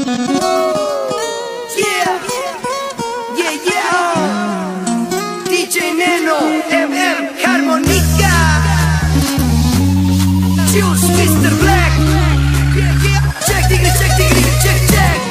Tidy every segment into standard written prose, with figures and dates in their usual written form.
DJ Neno, Harmonica, Juice, Mr. Black. Check, digri, check, digri, check, check.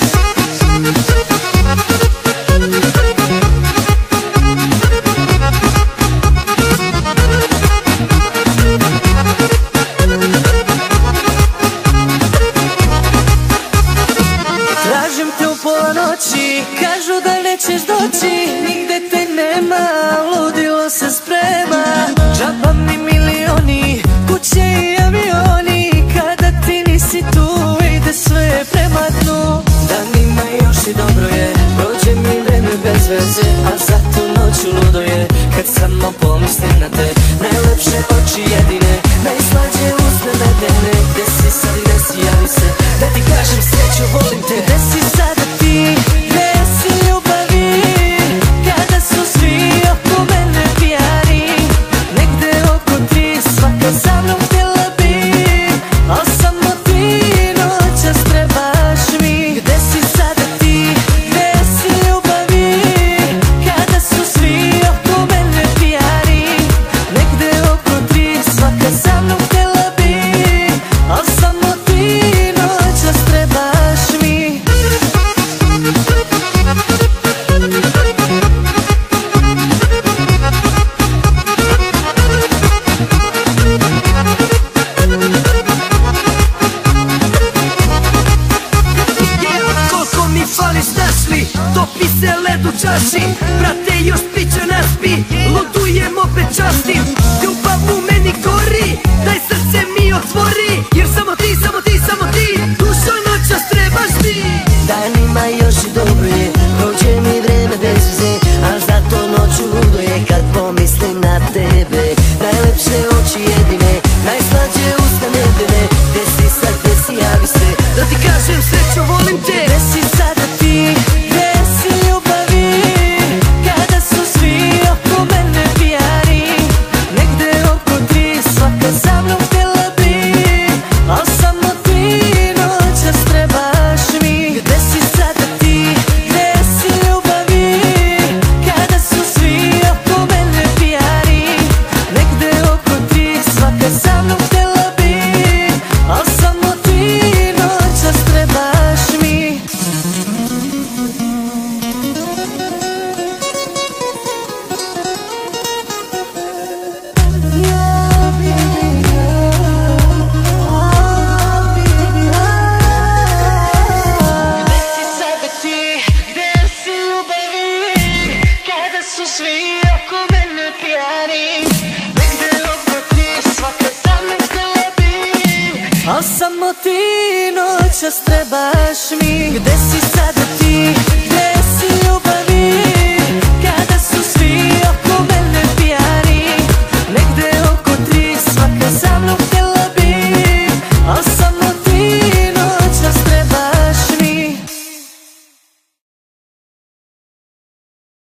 Tražim te u pola noći, kažu da nećeš doći, nigde te nema, ludilo se sprema. Džaba mi milioni, kuće i avioni, kada ti nisi tu ide sve prema dnu. Danima još i dobro je, prođe mi vreme bez veze, a za tu noću ludo je, kad samo pomislim na te. Najlepše oči jedine, najslađe usne medene, gde si sad, gde si, javi se, da ti kažem sreću, volim te. Gde si sada ti, gde si ljubavi, kada su svi oko mene pijani, negde oko tri, svaka za mnom htjela bi, al samo ti noćas trebaš mi. Gde si sada ti, gde si ljubavi, kada su svi oko mene pijani, negde oko tri, svaka za mnom htjela bi, al samo ti noćas trebaš mi. Koliko mi fališ, znaš li, topi se led u čaši. Brate, još piće nas bi, ludujem opet častim. Ljubav u meni gori, daj srce mi otvori, jer samo ti, samo ti, samo ti, dušo noćas trebaš mi. Danima još i dobro je, prođe mi vreme bez veze, al zato noću ludo je kad pomislim na tebe. Najlepše oči jedine, najslađe usta medene, gde si sad, gde si, javi se, Da ti kažem srećo, volim te. gde si sada ti, gde si ljubavi, kada su svi oko mene pijani, negde oko tri, svaka za mnom htjela bi, al samo ti noćas trebaš mi. Gde si sada ti, gde si ljubavi, kada su svi oko mene pijani, negde oko tri, svaka za mnom htjela bi, al samo ti noćas trebaš mi. Gde si sada ti, gde si ljubavi, kada su svi oko mene pijani, negde oko tri, svaka za mnom htjela bi, al samo ti noćas trebaš mi. Gde si sada